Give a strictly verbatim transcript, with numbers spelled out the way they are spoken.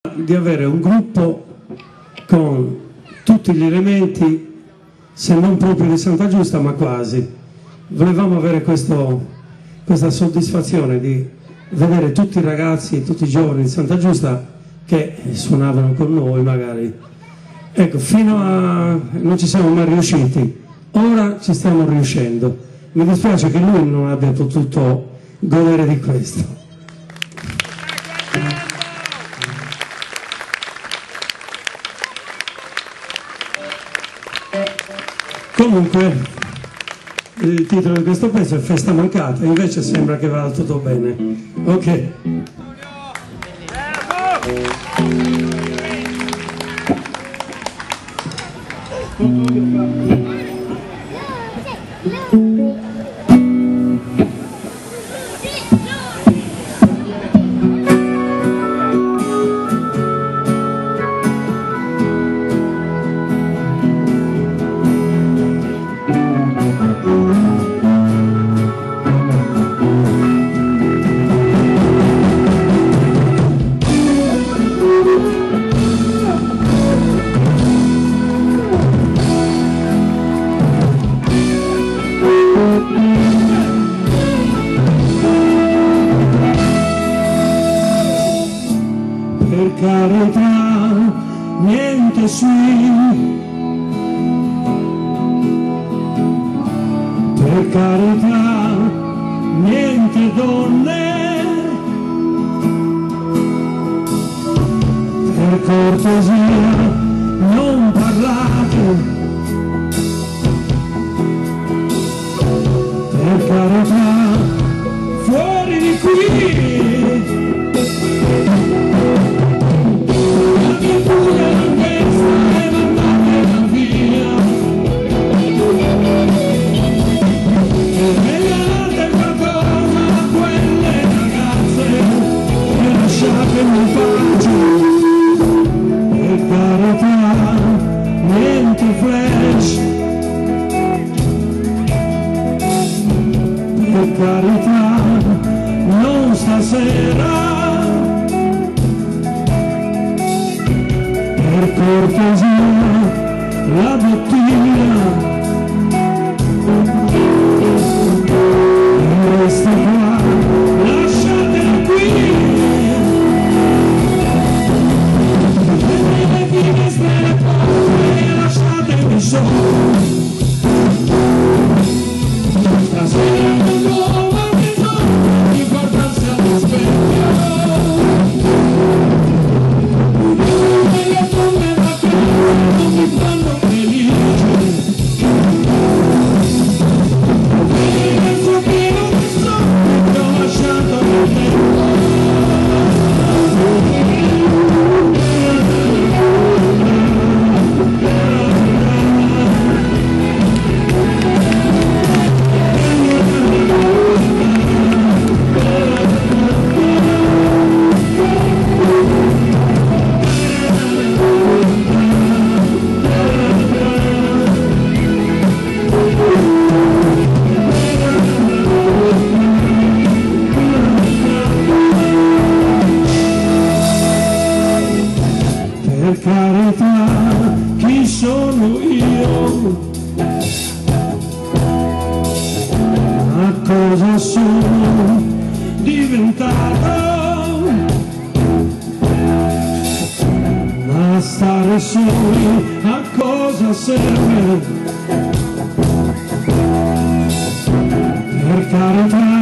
di avere un gruppo con tutti gli elementi, se non proprio di Santa Giusta, ma quasi. Volevamo avere questo, questa soddisfazione di vedere tutti i ragazzi, tutti i giovani di Santa Giusta che suonavano con noi magari. Ecco, fino a... non ci siamo mai riusciti, ora ci stiamo riuscendo. Mi dispiace che lui non abbia potuto godere di questo. Comunque il titolo di questo pezzo è Festa Mancata, invece sembra che vada tutto bene. Ok. Per carità, niente swing, per carità, niente donne, per cortesia non parlate, per carità, fuori di qui. Per carità, niente flash, per carità, non stasera, per cortesia, la bottiglia, e resta qua, lasciatela qui. Lasciatemi solo stasera non nuova che non mi guardarsi allo specchio e le tombe da terra non mi fanno felice e nel suo pieno di sonno ti ho lasciato nel tempo. Per carità, chi sono io? Ma cosa sono diventato? Ma stare soli a cosa serve? Per carità,